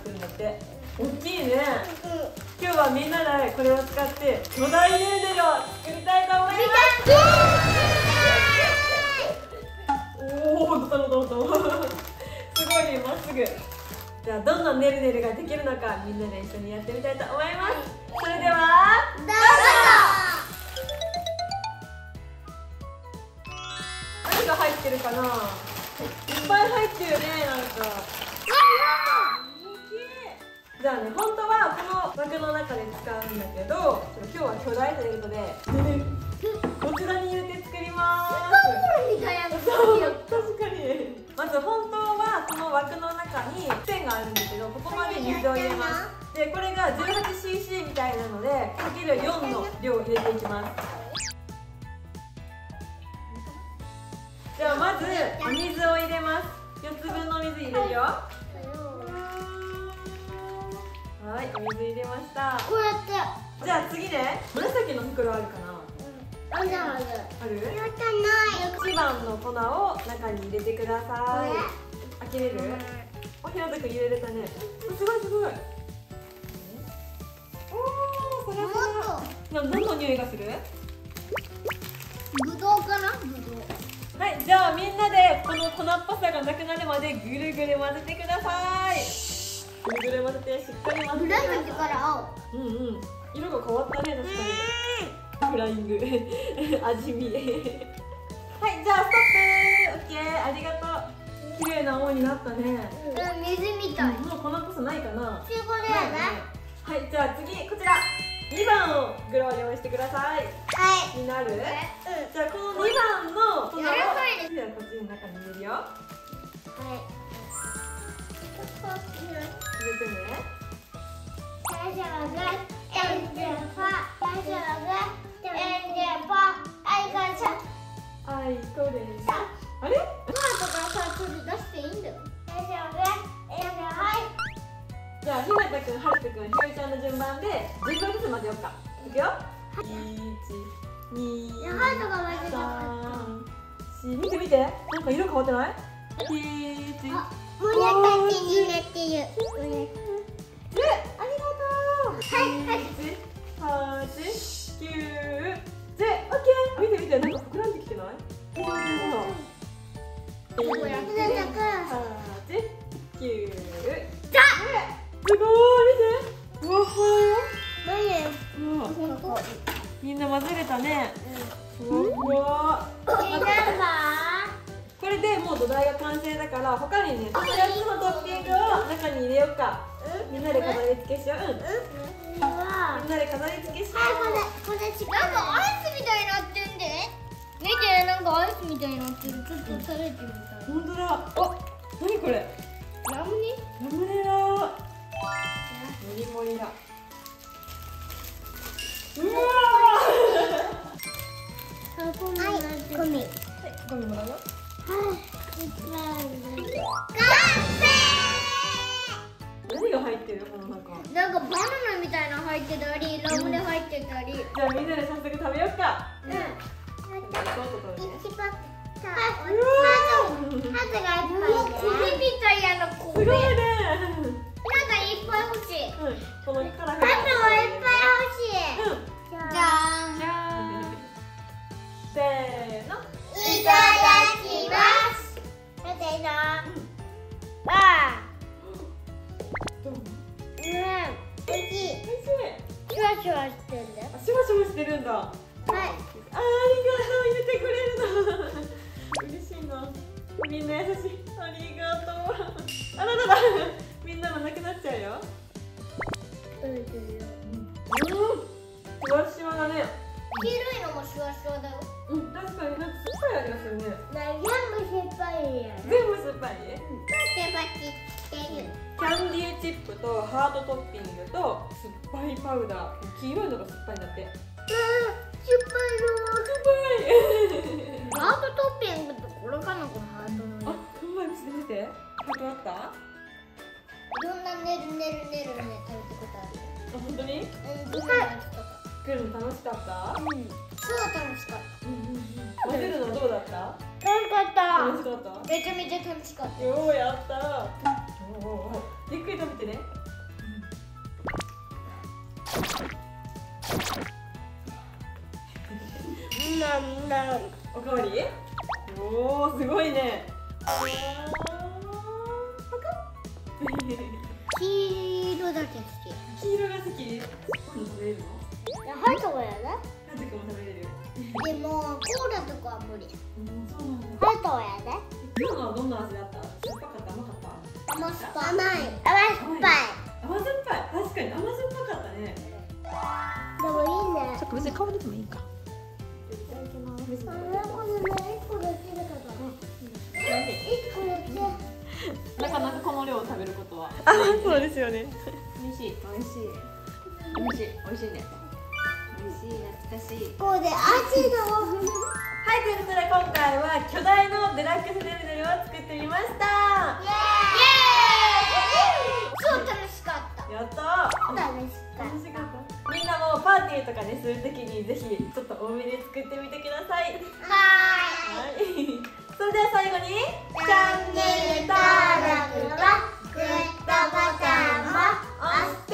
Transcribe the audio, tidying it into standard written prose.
ってるんだって。大きいね。今日はみんなでこれを使って巨大ヌードルを作りたいと思います。おお、どうすごいね、まっすぐ。じゃあどんなねるねるができるのか、みんなで一緒にやってみたいと思います。それではどうぞ。何が入ってるかな。いっぱい入ってるね、なんか。じゃあね、本当はこの枠の中で使うんだけど、今日は巨大ということで、こちらに入れて作ります。確かに。まず本当はこの枠の中に線があるんだけど、ここまで水を入れます。で、これが 18cc みたいなので、かける4の量を入れていきます。じゃあまずお水を入れます。4つ分のお水入れるよ。はい、お水入れました。 こうやって。 じゃあ次ね、紫の袋あるかな。 ある。 ある？ やったない。 1番の粉を中に入れてください。開けれる？お、ひろとくん入れれたね。すごいすごい。おお、サラサラ。何の匂いがする？ ぶどうかな？ぶどう。 はい、じゃあみんなでこの粉っぽさがなくなるまでぐるぐる混ぜてください。ぐるぐる混ぜて、しっかり混ぜてください。 紫から青。 色が変わったね、確かに。フライング味見はい、じゃあストップ。オッケー、ありがとう。綺麗な青になったね。 水みたい。 もう粉っぽさないかな。 中古だよね。 はい、じゃあ次、こちら2番を袋を用意してください。 はい。 になる？じゃあこの2番の粉を、じゃあこっちの中に入れるよ。はい。入れてね。あれ？じゃあひなたくん、はるとくん、ひよりちゃんの順番で10個ずつ混ぜようか。いくよ。1、2、3、4。見て見て。なんか色変わってない？1、 紫になってる。 ありがとう。8、9、10。オッケー。見て見て、なんか膨らんできてない？8、9、すごい、見て。ふわふわよ。みんな混ぜれたね。ふわふわ。これでもう土台が完成だから、他にね、2つのトッピングを中に入れようか。みんなで飾り付けしよう。みんなで飾り付けしよう。 これ違う。なんかアイスみたいになってんで。見て、なんかアイスみたいになってる。ちょっと食べてみたい。 本当だ。お、何これ？ ラムネ？ ラムネだ。もりもりだ。うわー。ゴミ。 ゴミもらうよ。何が入ってる？この中。 なんかバナナみたいなの入ってたり、ラムネ入ってたり。 じゃあみんなで早速食べようか。 米みたいなの。 すごいね。 なんかいっぱい欲しい。 このカラフル。 あといっぱい欲しい。じゃーん。 じゃーん。せーの。 いただきます。見てな。おいしい。シュワシュワしてるんだよ。 シュワシュワしてるんだ。はい。ありがとう、入れてくれるの。嬉しいな。みんな優しい。ありがとう。あららら。みんなのなくなっちゃうよ。シュワシュワだね。 黄色いのもシュワシュワだよ。 確かになんか酸っぱい味がするね。 全部酸っぱいや。 全部酸っぱい？ キャンディーチップとハードトッピングと酸っぱいパウダー。黄色いのが酸っぱいんだって。 酸っぱいの。ハードトッピングとこれかな、このハートの。 あ、ほんまに見て。ハートあった？ いろんなねるねるねるね食べたことある。 あ、本当に？作るの楽しかった？ 超楽しかった。 混ぜるのどうだった？ 楽しかった。 楽しかった？ めちゃめちゃ楽しかった。 ようやった。 ゆっくり食べてね。おかわり？おー、すごいね。 黄色だけ好黄色が好き。今度食べれるの？ き。ハトはやだ。 ハト君も食べれる。 でもコーラとかは無理。 そうなんだ。 ハトはやだ。 今日のはどんな味だった？しょっぱかった？甘かった？ 甘酸っぱい。甘酸っぱい。 甘酸っぱい。確かに甘酸っぱかったね。 でもいいね。 ちょっと別に香りでもいいか。 これね、1個できるかな。1個できる。 なかなかこの量を食べることは。そうですよね。美味しい。美味しい。美味しい。美味しいね。美味しい。懐かしい。 こうで味の。 はい、ということで今回は巨大のデラックスねるねるを作ってみました。 イエーイ。超楽しかった。 やったー。 楽しかった。 楽しかった。みんなもパーティーとかねするときにぜひちょっと多めに作ってみてください。 ははい。それでは最後にチャンネル登録とグッドボタンも押して